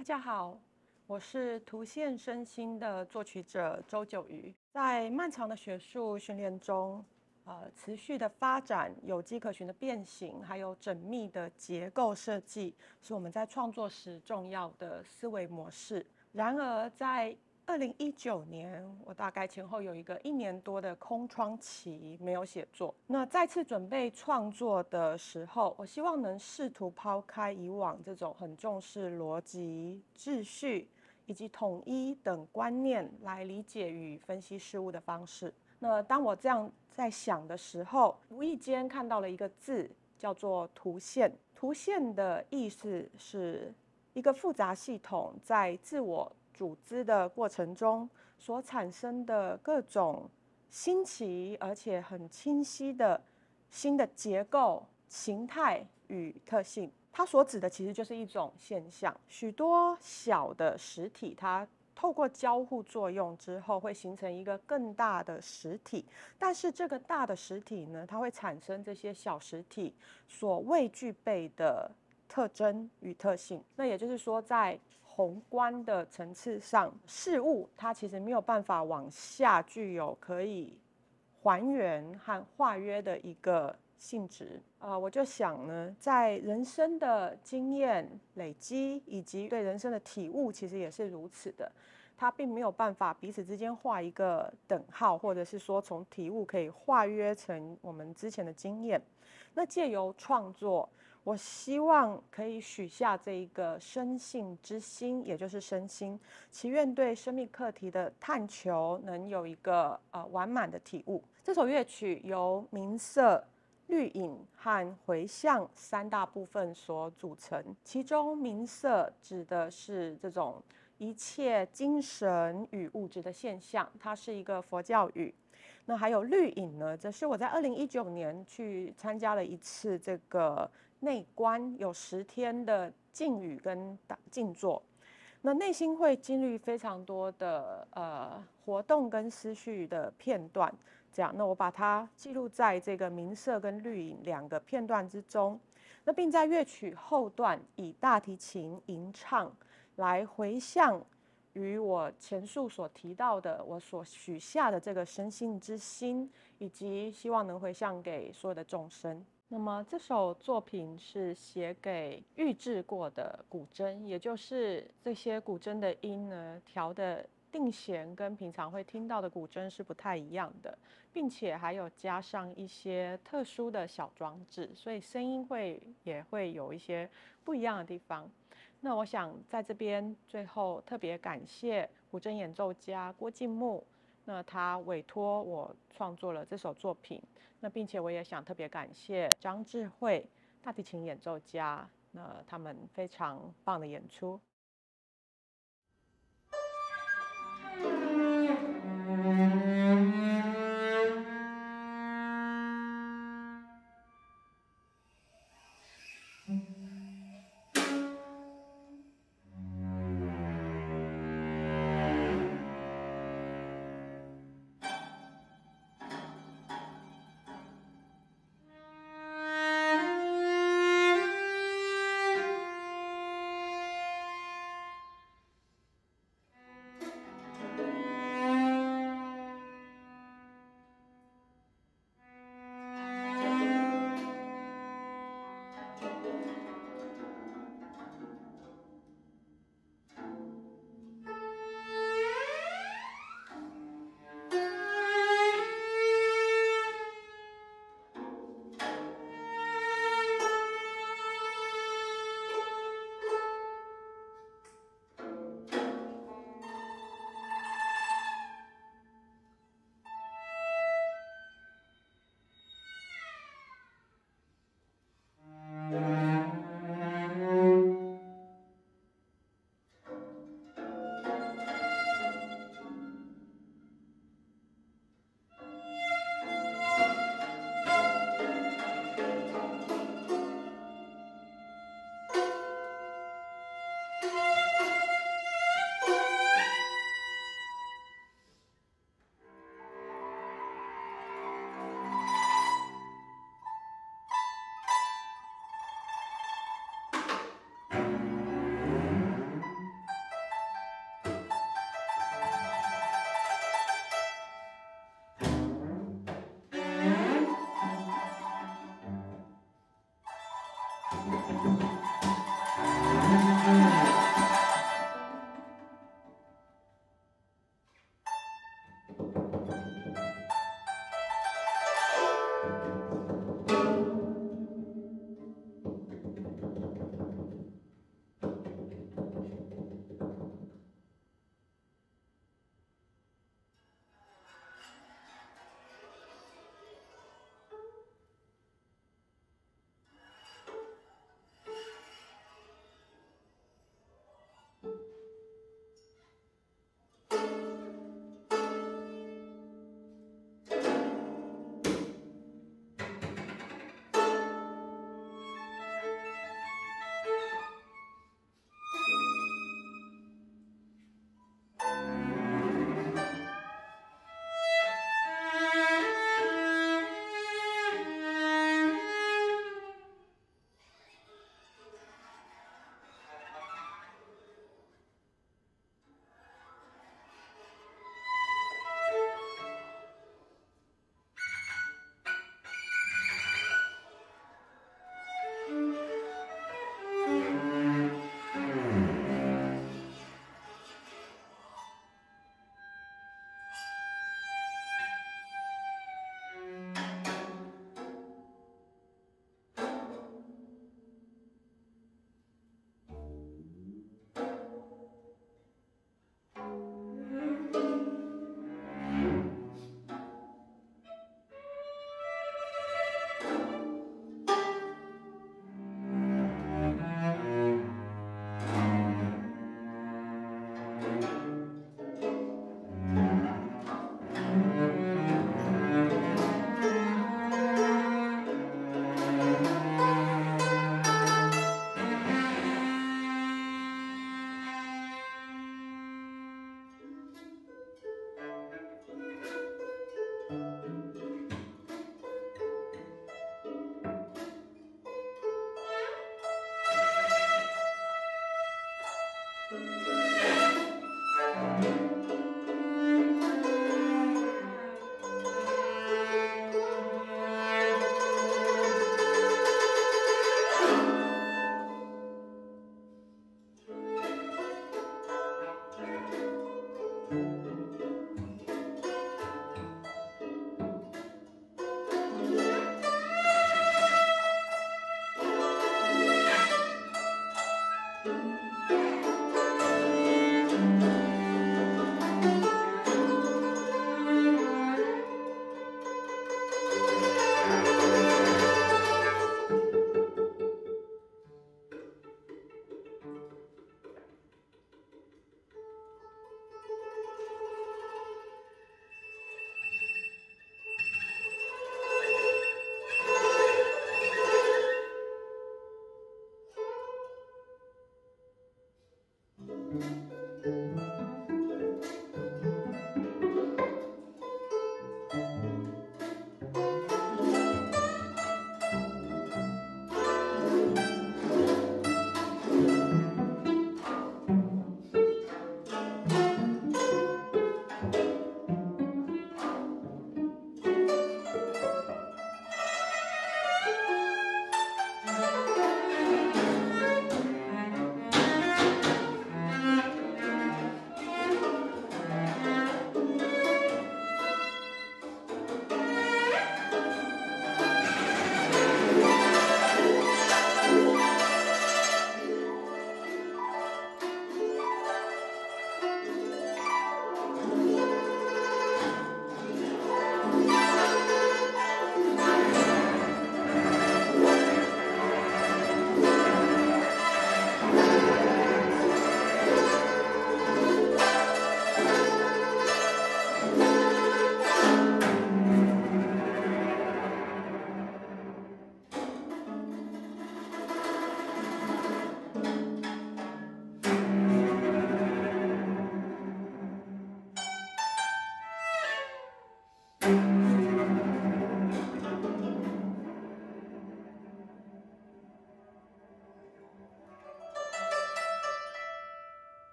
大家好，我是图线身心的作曲者周九瑜。在漫长的学术训练中，持续的发展有迹可循的变形，还有缜密的结构设计，是我们在创作时重要的思维模式。然而，在2019年，我大概前后有一个1年多的空窗期，没有写作。那再次准备创作的时候，我希望能试图抛开以往这种很重视逻辑、秩序以及统一等观念来理解与分析事物的方式。那当我这样在想的时候，无意间看到了一个字，叫做图线。图线的意思是一个复杂系统在自我组织的过程中所产生的各种新奇而且很清晰的新的结构、形态与特性。它所指的其实就是一种现象，许多小的实体它透过交互作用之后，会形成一个更大的实体。但是这个大的实体呢，它会产生这些小实体所未具备的特征与特性。那也就是说，在宏观的层次上，事物它其实没有办法往下具有可以还原和化约的一个性质。我就想呢，在人生的经验累积以及对人生的体悟，其实也是如此的。它并没有办法彼此之间画一个等号，或者是说从体悟可以化约成我们之前的经验。那借由创作，我希望可以许下这一个生性之心，也就是身心，祈愿对生命课题的探求能有一个完满的体悟。这首乐曲由明色、律引和回向3大部分所组成，其中明色指的是这种一切精神与物质的现象，它是一个佛教语。那还有律引呢，则是我在2019年去参加了一次这个内观，有10天的静语跟静坐。那内心会经历非常多的活动跟思绪的片段，这样，那我把它记录在这个明色跟律引2个片段之中，那并在乐曲后段以大提琴吟唱来回向与我前述所提到的我所许下的这个生性之心，以及希望能回向给所有的众生。那么这首作品是写给预制过的古筝，也就是这些古筝的音呢，调的定弦跟平常会听到的古筝是不太一样的，并且还有加上一些特殊的小装置，所以声音也会有一些不一样的地方。那我想在这边最后特别感谢古筝演奏家郭敬木，那他委托我创作了这首作品。那并且我也想特别感谢张智慧大提琴演奏家，那他们非常棒的演出。